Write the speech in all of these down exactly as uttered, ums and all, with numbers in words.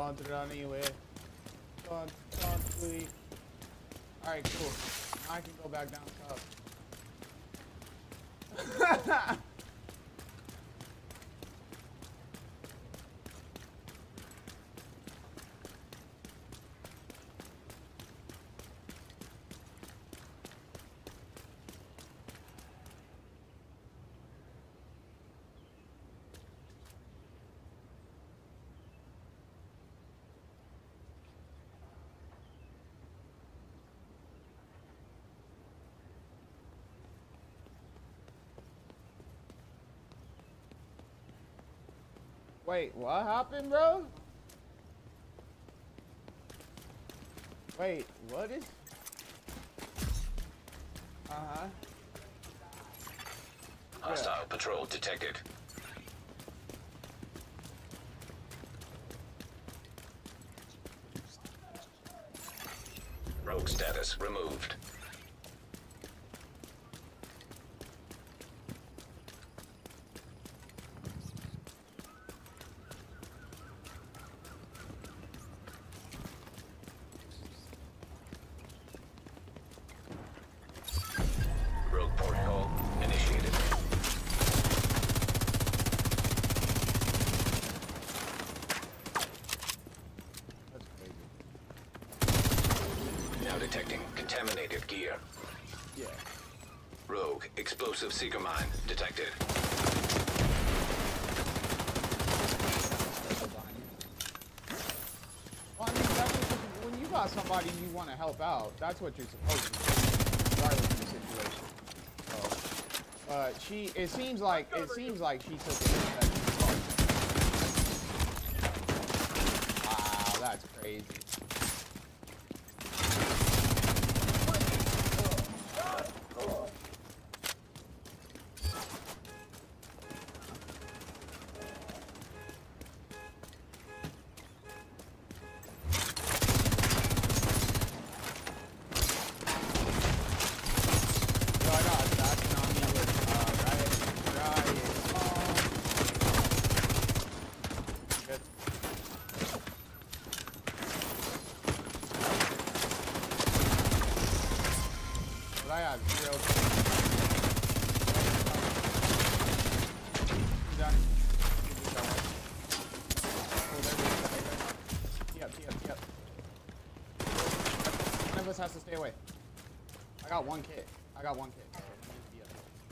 Don't run anywhere. Don't, don't leave. Alright, cool. Now I can go back down south. Wait, what happened, bro? Wait, what is? Uh-huh. Hostile yeah. patrol detected. Rogue status removed. Detecting contaminated gear. Yeah. Rogue explosive seeker mine detected. Well, I mean, that's what, when you got somebody you want to help out, that's what you're supposed to do, regardless of the situation. So, uh, she. It seems like it seems like she took it. Wow, that's crazy. I have zero. Done. Tee up, tee up, tee up. One of us has to stay away. I got one kit. I got one kit. So we need to be up.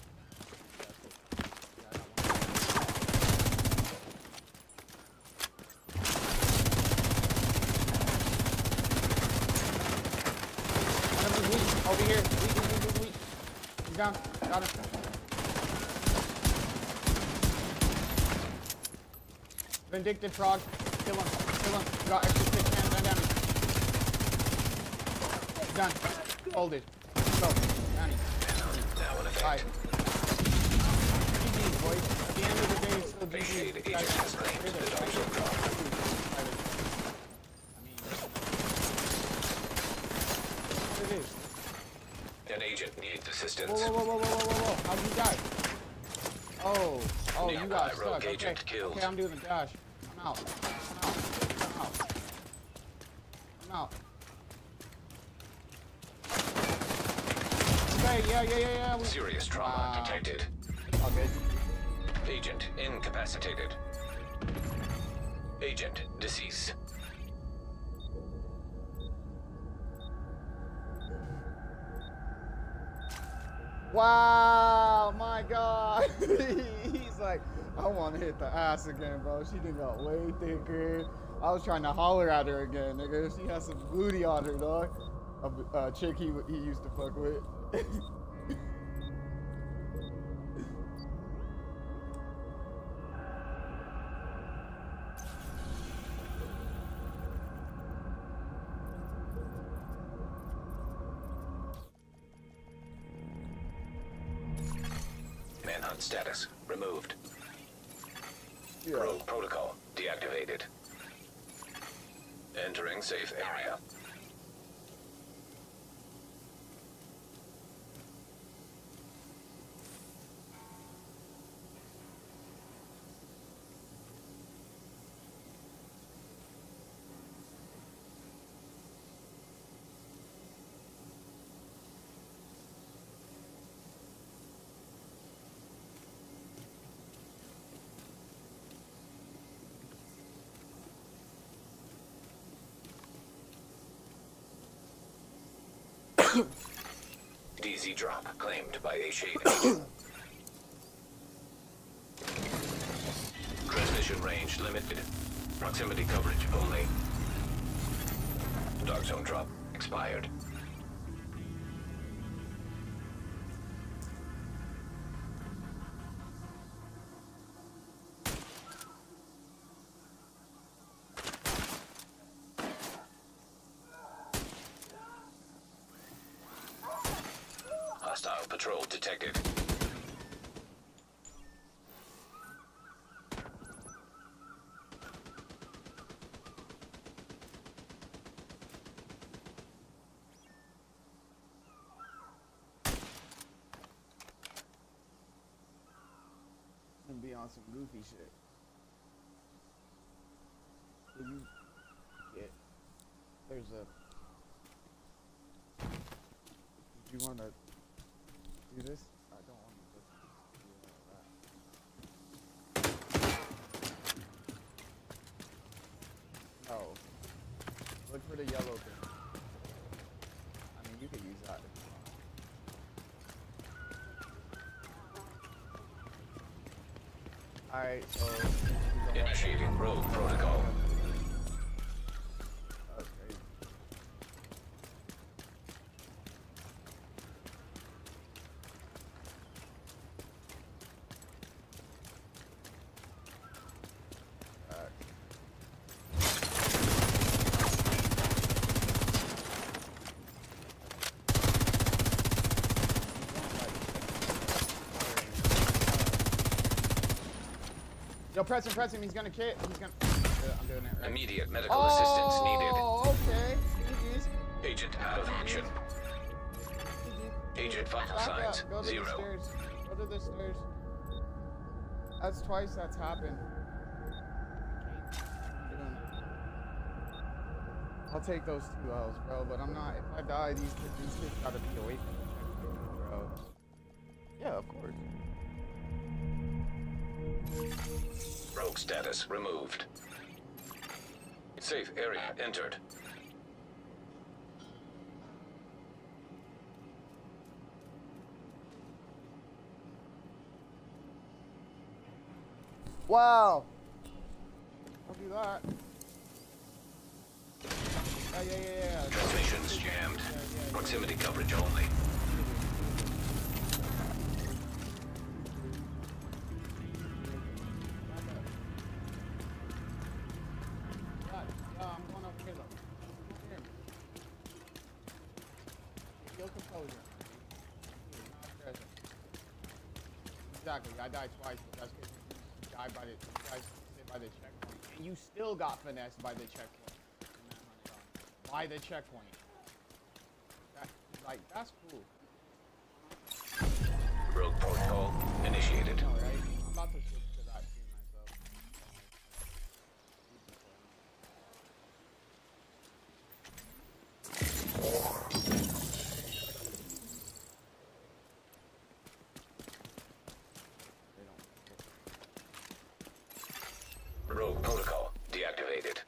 Over here. Weak, weak, weak, weak, weak. He's down. Got him. Vindictive frog. Kill him. Kill him. Got extra six man damage. He's done. Folded. Go. Down. Bye. G G's, boys. At the end of the day, it's still G G's. Guys, it is. An agent needs assistance. Whoa, whoa, whoa, whoa, whoa, whoa, whoa. How'd you die? Oh, oh, you got stuck. Okay. Agent killed. Okay, I'm doing the dash. I'm out. I'm out. I'm out. I'm out. Okay, yeah, yeah, yeah, yeah. We... Serious trauma wow. detected. All good. Agent incapacitated. Agent deceased. Wow, my God. He's like, I want to hit the ass again, bro. She done got way thicker. I was trying to holler at her again, nigga. She has some booty on her, dog. A uh, chick he, he used to fuck with. Manhunt status removed. Yeah. Rogue protocol deactivated. Entering safe area. D Z drop claimed by a shade agent. Transmission range limited. Proximity coverage only. Dark zone drop expired. Hostile patrol detected. And be on some goofy shit. Did you get? There's a. Did you want to do this? I don't want to do that. No. Look for the yellow thing. I mean, you could use that. Alright, so... Initiating rogue protocol. That's crazy. Alright. Yo, press him, press him. He's gonna kick. He's gonna. Yeah, I'm doing it right. Immediate medical Oh, assistance needed. Oh, okay. G G's. Agent out of action. Agent vital Back signs up. Go to zero. the stairs. Go to the stairs. That's twice that's happened. I'll take those two L's, bro. But I'm not. If I die, these these kids gotta be away from me, bro. Yeah, of course. Rogue status removed. Safe area entered. Wow. I'll do that. Yeah, yeah, yeah, yeah. Transmissions jammed. Yeah, yeah, yeah. Proximity coverage only. Yeah, I'm going over here, look. Over here. Feel composure. Exactly. I died twice, but that's because you died by the you guys sit by the checkpoint, and you still got finessed by the checkpoint. By the checkpoint. That, like, that's cool. Rogue protocol initiated. All right. I'm about to switch to that too myself. Rogue protocol deactivated.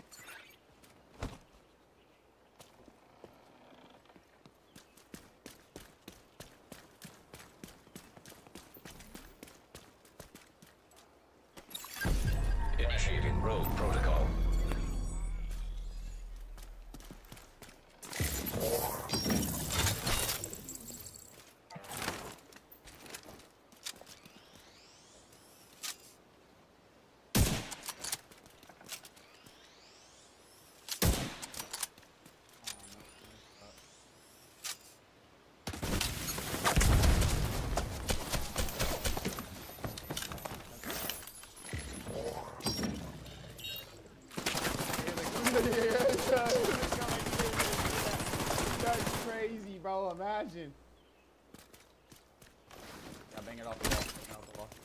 Initiating rogue protocol. That's crazy, bro. Imagine. Yeah, bang it off the wall. Bang it off the wall.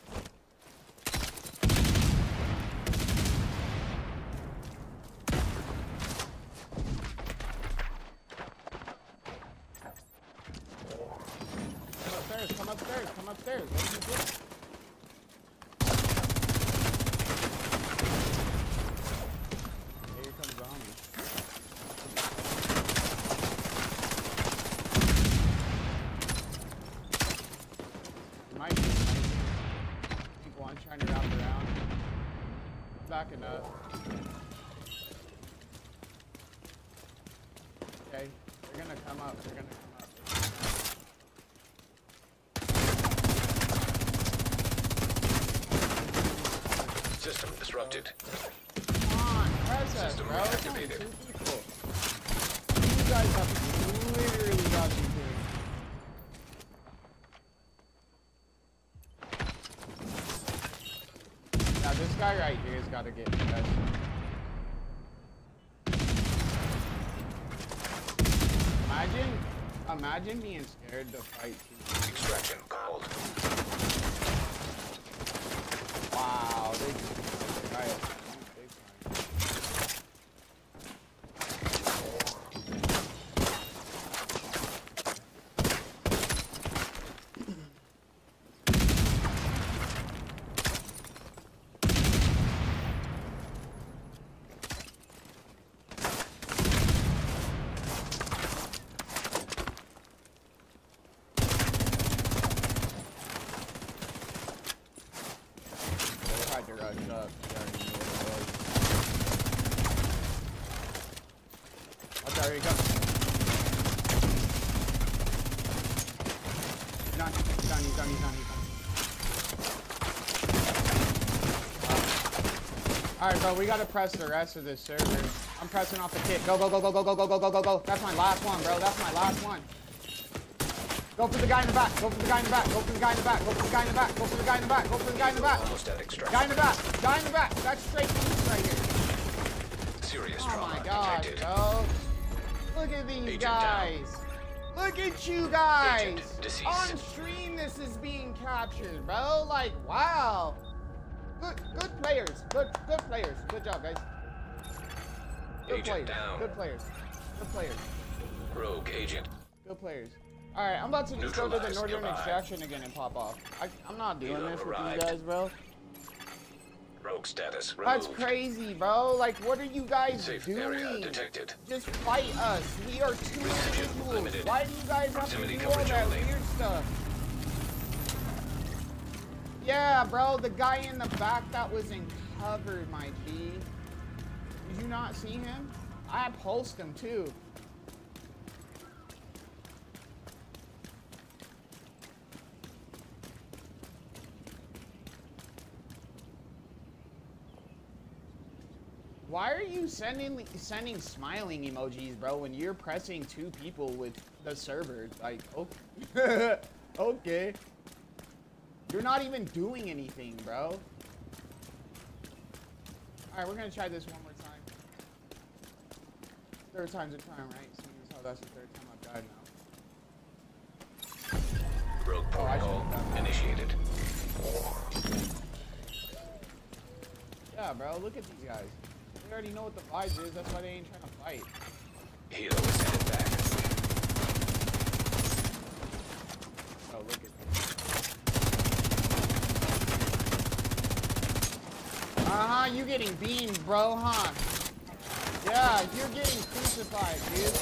Come upstairs. Come upstairs. Come upstairs. What are you doing? Here comes zombie. backing up. Okay, they're gonna come up. They're gonna come up. System disrupted. Come on, press us, System bro. It's only reactivated. two people. You guys have literally got me here. Now this guy right here has got to get pressed. Imagine, imagine being scared to fight people. Extraction called. Wow, they just guy up big time. Tried to rush up. He already knew what it was. Watch out, here he comes. He's done, he's done, he's done, he's done, he's done. Alright, bro, we gotta press the rest of this server. I'm pressing off the kit. Go, go, go, go, go, go, go, go, go, go, go. That's my last one, bro. That's my last one. Go for the guy in the back. Go for the guy in the back. Go for the guy in the back. Go for the guy in the back. Go for the guy in the back. Go for the guy in the back. Almost at extraction. Guy in the back. Guy in the back. That's straight east right here. Serious Oh trauma my god, detected. bro. Look at these Agent guys. Look at you guys. Agent deceased. On stream, this is being captured, bro. Like, wow. Good, good players. Good, good players. Good job, guys. Good Agent players. down. Good players. Good players. Rogue agent. Good players. All right, I'm about to just go to the Neutralized northern nearby. extraction again and pop off. I, I'm not doing Helo this with you arrived. guys, bro. Rogue status That's removed. crazy, bro. Like, what are you guys Safe doing? area detected. Just fight us. We are two individuals. limited. Why do you guys have to Proximity do all coverage that only. weird stuff? Yeah, bro. The guy in the back that was in cover, my G. Did you not see him? I pulsed him too. Why are you sending sending smiling emojis, bro, when you're pressing two people with the server? Like, okay. Okay. You're not even doing anything, bro. Alright, we're gonna try this one more time. Third time's a charm, right? Seeing as how that's the third time I've died now. Rogue Oh, I protocol should've done that. initiated. Yeah, bro, look at these guys. They already know what the vibes is, that's why they ain't trying to fight. Helo is headed back. Oh, look at this. Uh-huh, you getting beamed, bro, huh? Yeah, you're getting crucified, dude.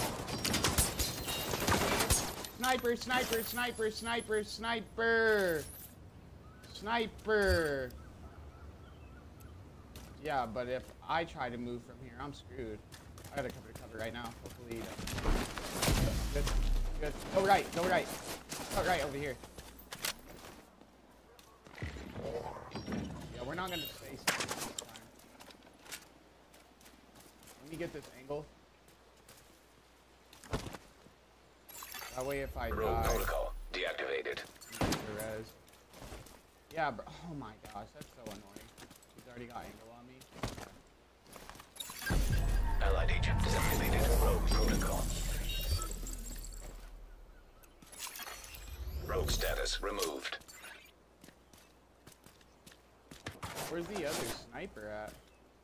Sniper, sniper, sniper, sniper, sniper. Sniper. Yeah, but if I try to move from here, I'm screwed. I gotta cover to cover right now. Hopefully, he doesn't. Good, good. Go right, go right. Go right over here. Yeah, we're not gonna stay still this time. Let me get this angle. That way, if I Rogue die, protocol deactivated. Perez. Yeah, bro. Oh my gosh, that's so annoying. He's already got angle on me. Allied agent disactivated. Rogue protocol. Rogue status removed. Where's the other sniper at?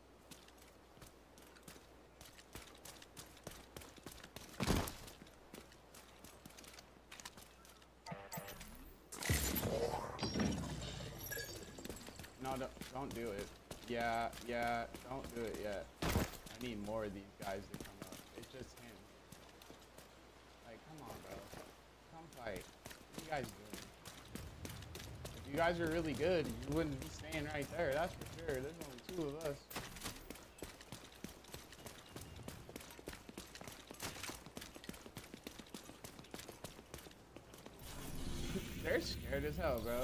No, don't, don't do it. Yeah, yeah, don't do it yet. I need more of these guys to come up. It's just him. Like, come on, bro. Come fight. What are you guys doing? If you guys are really good, you wouldn't be staying right there. That's for sure. There's only two of us. they're scared as hell, bro.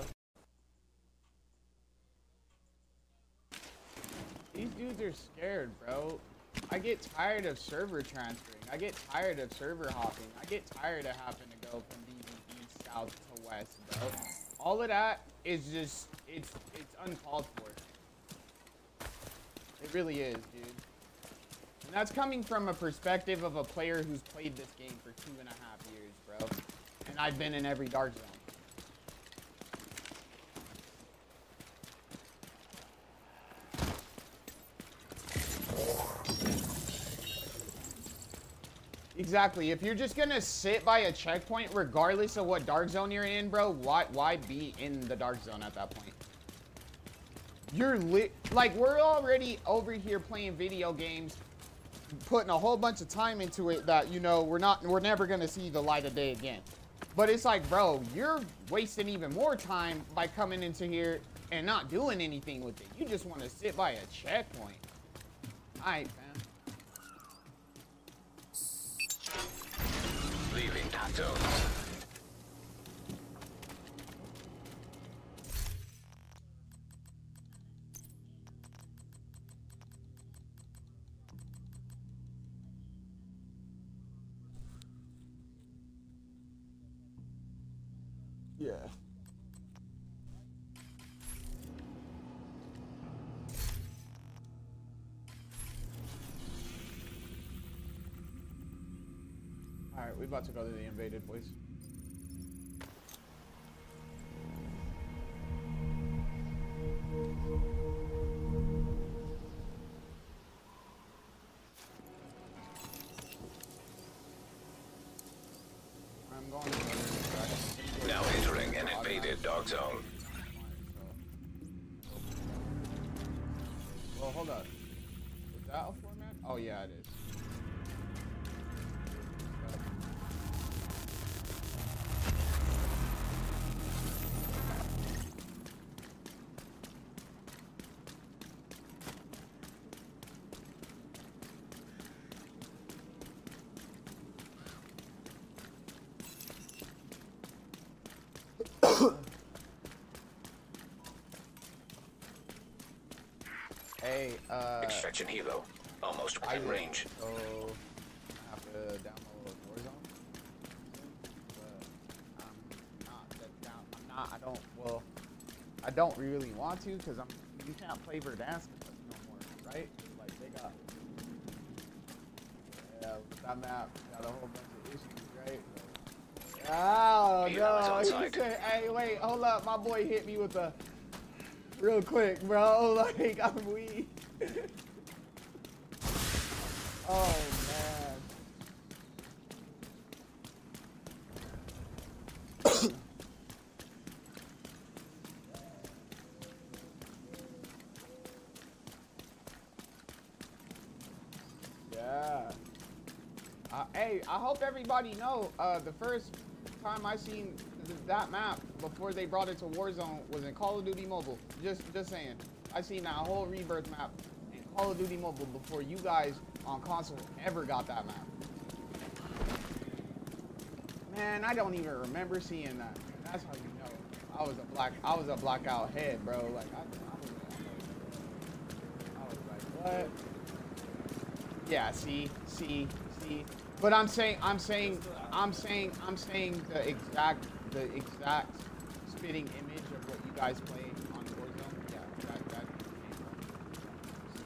These dudes are scared, bro. I get tired of server transferring. I get tired of server hopping. I get tired of having to go from PvP south to west, bro. All of that is just, it's, it's uncalled for. It really is, dude. And that's coming from a perspective of a player who's played this game for two and a half years, bro. And I've been in every dark zone. Exactly. If you're just gonna sit by a checkpoint, regardless of what dark zone you're in, bro, why why be in the dark zone at that point? You're lit. Like, we're already over here playing video games, putting a whole bunch of time into it that, you know, we're not, we're never gonna see the light of day again. But it's like, bro, you're wasting even more time by coming into here and not doing anything with it. You just want to sit by a checkpoint. All right, fam. Leaving dark zone. Yeah. All right, we about to go to the invaded place. I'm going to Now entering an invaded dark zone. Well, hold up. Is that a format? Oh, yeah, it is. Hey, uh... Extraction helo. Almost within range. So, I have to download Warzone. But I'm not that down. I'm not, I don't, well, I don't really want to, because I'm, you can't play Verdansk no more, right? Like, they got, yeah, that map got a whole bunch of issues, right? But, oh, no, he said, hey, wait, hold up, my boy hit me with a, real quick, bro, like, I'm weak. Oh, man. Yeah. Uh, hey, I hope everybody know, uh, the first time I seen th that map before they brought it to Warzone was in Call of Duty Mobile. Just, just saying. I seen that whole Rebirth map in Call of Duty Mobile before you guys on console ever got that map. Man, I don't even remember seeing that. That's how you know I was a black, I was a blackout head, bro. Like I, I was, I was like, what? Yeah, see, see, see. But I'm saying, I'm saying, I'm saying, I'm saying the exact, the exact spitting image of what you guys play on Warzone. Yeah, that, that came from.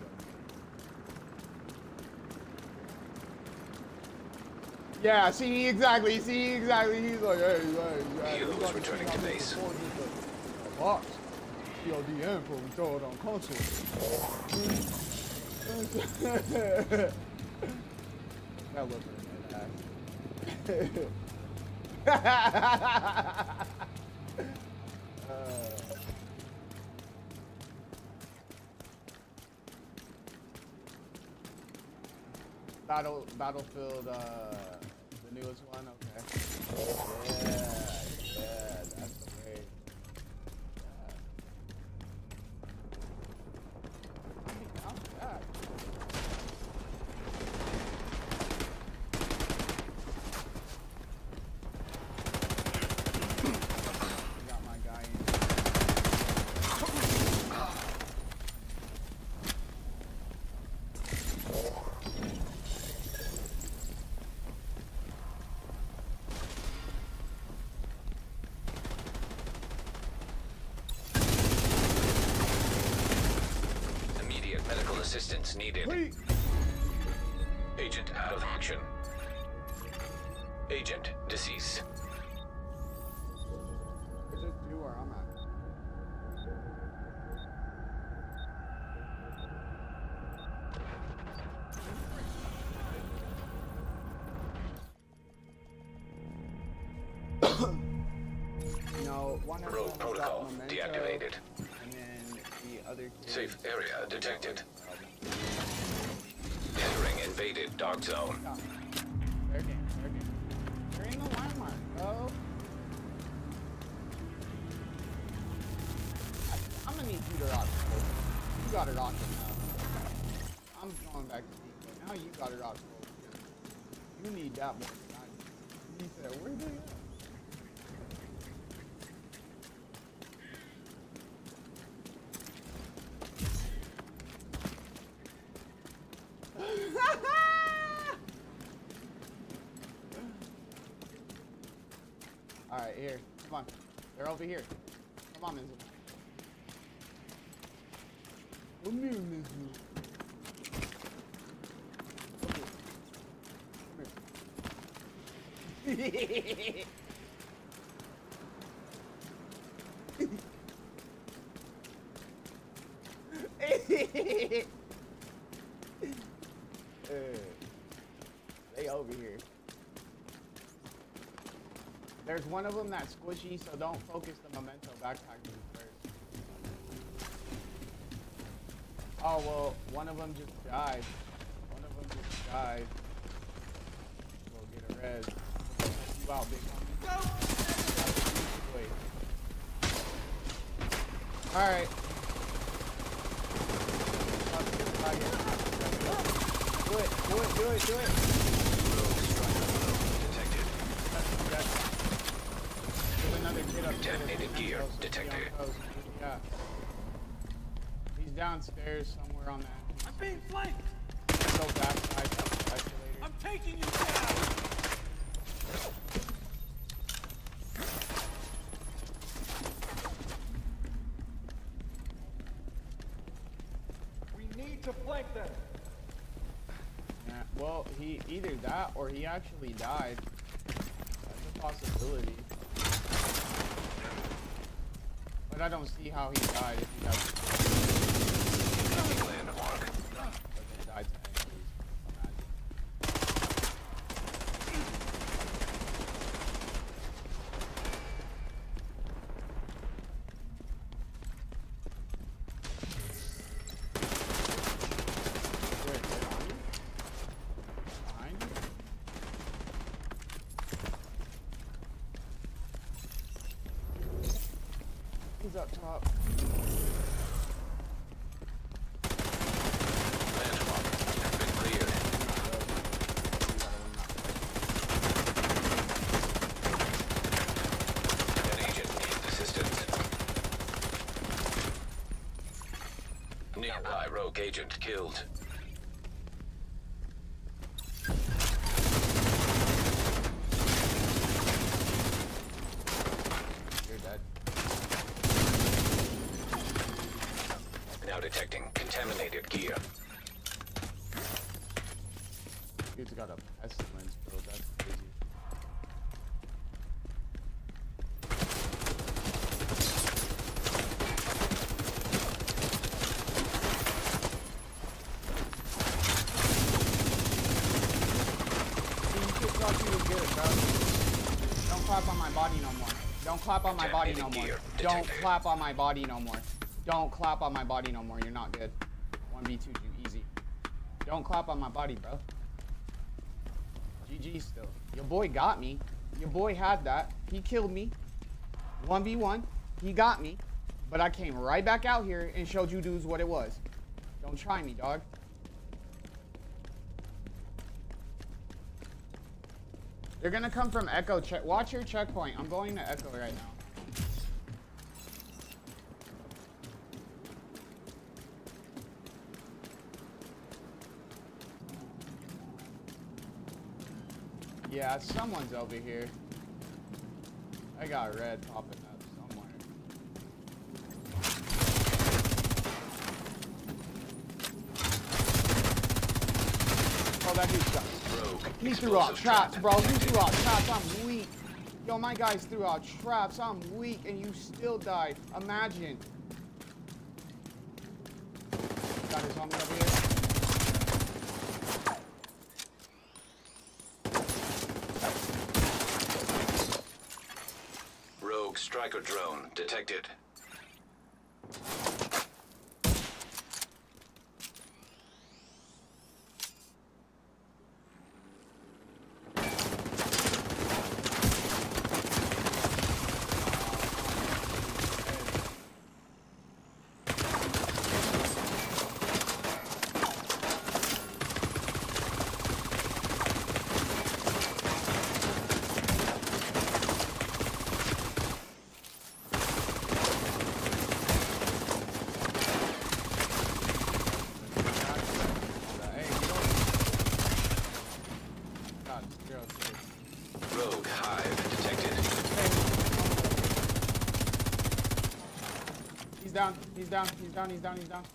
Yeah, see, exactly, see, exactly. He's like, hey, hey, hey. Heroes returning to base. Box. C O D M before we throw it on console. That look at that. uh, Battle Battlefield, uh, the newest one. Okay. Yeah, yeah, that's the way. Yeah. I mean, I'm back. Assistance needed. Wait. Agent out of action. Agent deceased. Just do where I'm at. No, one of Rogue them protocol got memento, deactivated. and then the other kid- Safe area detected. Entering invaded dark zone. Stop. Fair game, fair game. You're in the landmark, bro. I, I'm gonna need you to rock it. You gotta rock it now. I'm going back to Nico. Now you gotta rock it. You need that more than I do. He said, where they at? Alright, here. Come on. They're over here. Come on, Mizu. Come here, Mizu. Come here. uh, they over here. There's one of them that's squishy, so don't focus the memento backpack first. Oh, well, one of them just died. One of them just died. Go get a res. You out, big homie. Go! Alright. Do it, do it, do it, do it. Detected. There's another kid up there. Contaminated gear detected. Yeah. He's downstairs somewhere on that. I'm being flanked! Go back side escalator. I'm taking you down! We need to flank them! Yeah, well, he either that or he actually died. That's a possibility. But I don't see how he died if he has. Landmark. Doesn't die to enemies. Imagine. Where, where are you? Behind you? He's up top. Landmark has been cleared. An agent needs assistance. Nearby rogue agent killed. You're dead. Now detecting contaminated gear. Dude's got a pestilence, bro. That's crazy. See, you kicked off you was good, bro. Don't clap on my body no more. Don't clap on my body no more. Don't clap on my body no more. Don't clap on my body no more. You're not good. one v two you easy. Don't clap on my body, bro. G G still. Your boy got me. Your boy had that. He killed me. one v one. He got me. But I came right back out here and showed you dudes what it was. Don't try me, dog. They're gonna come from Echo. Check. Watch your checkpoint. I'm going to Echo right now. Yeah, someone's over here. I got red popping up somewhere. that dude's got. Rogue. He threw out Explosive traps, trap bro. He detected. threw out traps. I'm weak. Yo, my guys threw out traps. I'm weak, and you still died. Imagine. Got his homie over here. Rogue striker drone detected. Rogue hive detected. He's down. He's down. He's down. He's down. He's down.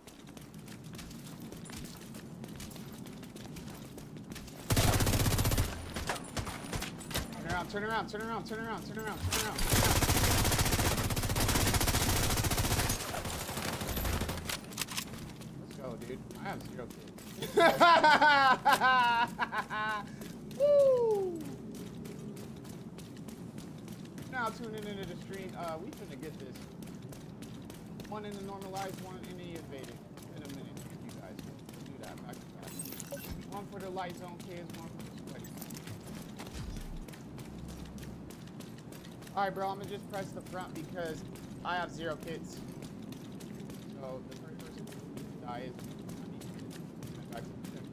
Turn around. Turn around. Turn around. Turn around. Turn around. Turn around. Let's go, dude. I have zero kills. Woo! Now tuning into the stream. Uh, we finna get this. One in the normalized, one in the evaded. In a minute, you guys. We'll do that back to back. One for the light zone kids, one for the sweaty. Alright, bro, I'm gonna just press the front because I have zero kits. So the first person who dies, I need to get back to the check.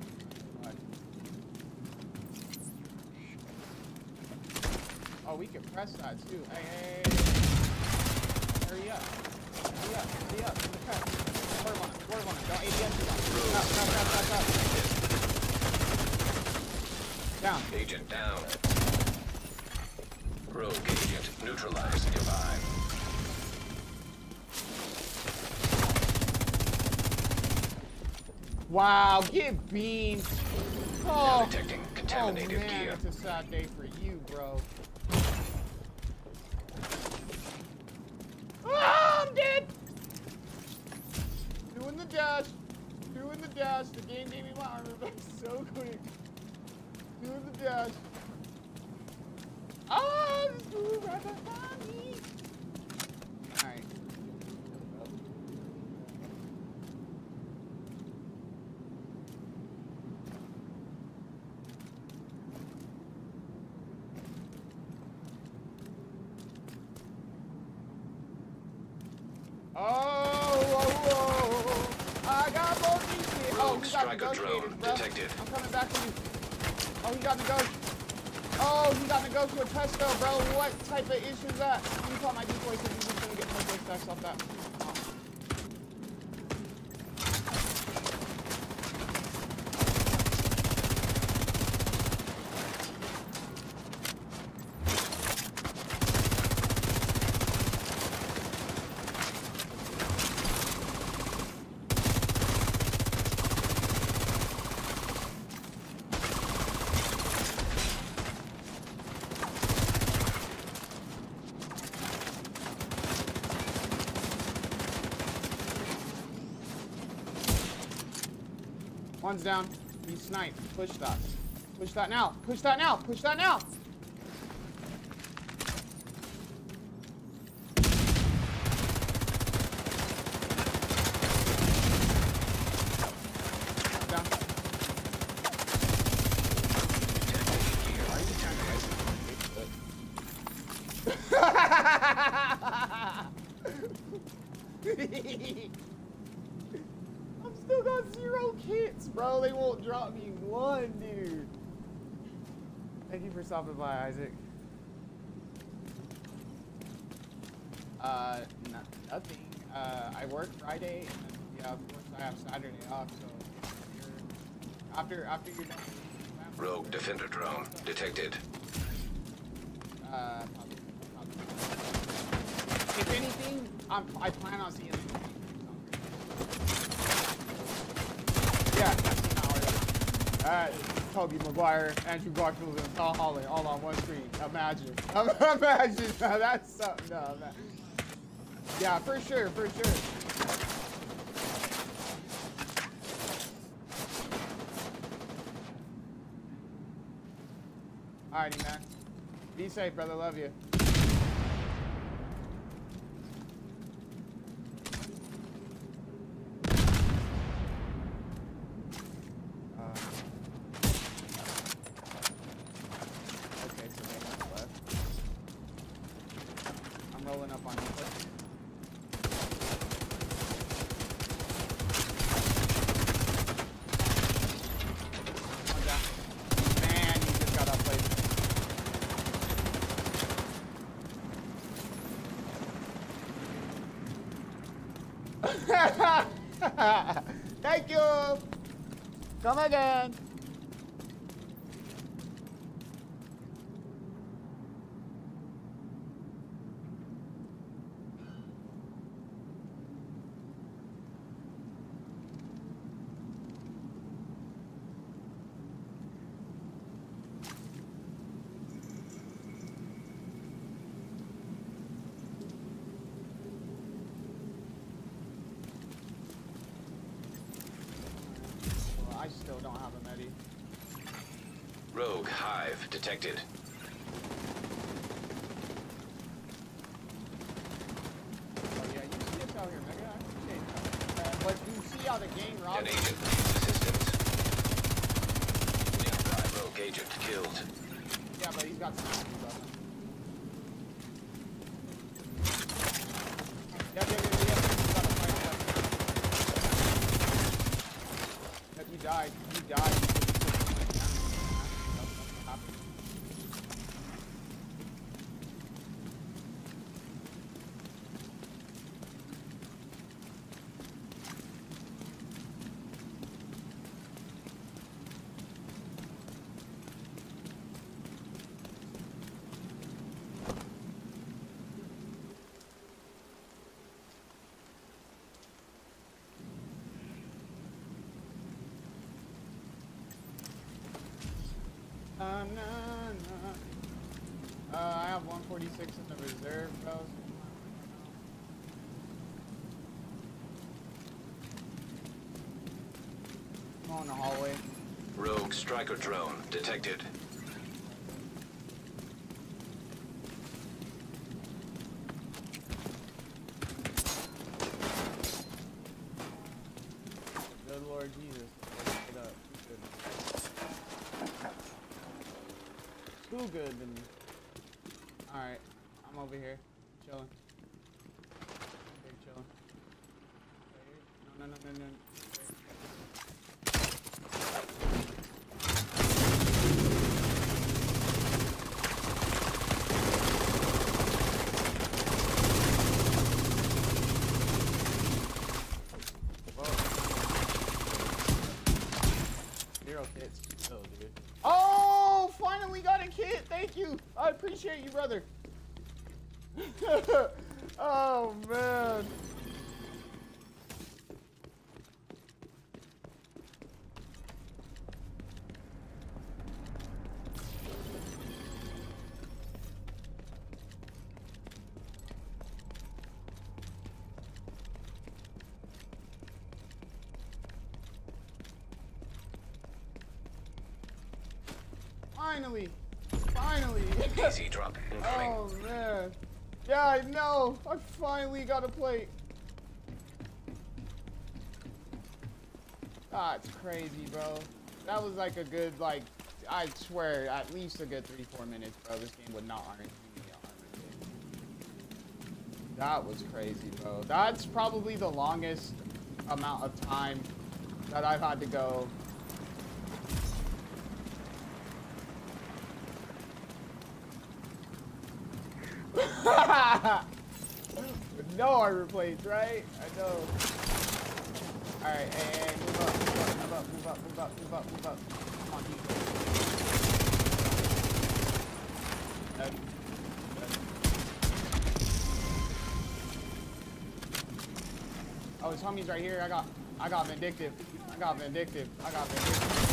Oh, we can press that too. Hey, hey, hey. Hurry up. Hurry up. Hurry up. In the press. Swerve on it. Swerve on it. Don't A D S it on. Stop, stop, stop, stop, stop. Down. Agent down. Rogue agent neutralized nearby. Wow, get beamed. Now Oh, detecting oh contaminated man, gear. it's a sad day for you, bro. Oh, I'm dead. Doing the dash. Doing the dash. The game gave me my armor back so quick. Doing the dash. Oh, this dude right behind me. Alright. Oh, whoa, whoa. I got both these shit. Oh, Rogue he got striker drone negotiators, bro. detected. I'm coming back to you. Oh, he got nego. Oh, he got nego to a pesto, bro. What type of issue is that? Let me call my decoy because he's just gonna get my decoy stacks off that. Oh. One's down. He's sniped. Push that. Push that now. Push that now. Push that now. Down. I've still got zero kits, bro. They won't drop me one, dude. Thank you for stopping by, Isaac. Uh, no, nothing. Uh, I work Friday, and then, yeah, of course I have Saturday off. So you're, after after you're done. Rogue defender drone detected. Uh, probably, probably. If anything, I'm, I plan on seeing it. Yeah, I've seen that already. Alright, Toby Maguire, Andrew Garfield, and Tom Holland all on one screen. Imagine. Imagine. No, that's something. No, man. Yeah, for sure, for sure. Alrighty, man. Be safe, brother. Love you. Rolling up on you. One down. Man, you just got outplayed. Thank you. Come again. I still don't have a medi. Rogue hive detected. Oh yeah, you see us out here, nigga. I appreciate that. Uh, but you see how the game robs. An agent needs assistance. Nearby rogue agent killed. Yeah, but he's got snipers, bro. Yeah, yeah, yeah, yeah. He's got a fight, yeah. Yep, you died. You died. Um, nah, nah. Uh, I have one forty-six in the reserve, bro. I'm on the hallway. Rogue striker drone detected. Good Lord Jesus. Get up. Too good. Too good. And... Alright. I'm over here. Chilling. Okay, chilling. No, no, no, no, no. Zero hits. Oh, dude. Oh, finally got a kit. Thank you. I appreciate you, brother. Oh, man. Finally! Finally! Easy drop incoming. Oh man. Yeah, I know! I finally got a plate. That's crazy, bro. That was like a good, like, I swear, at least a good three, four minutes, bro. This game would not armor me. That was crazy, bro. That's probably the longest amount of time that I've had to go. No armor plates, right? I know. Alright, hey, hey, move up, move up, move up, move up, move up, move up, move up. Come on, dude. Dead. Dead. Oh, his homie's right here. I got I got vindictive. I got vindictive. I got vindictive.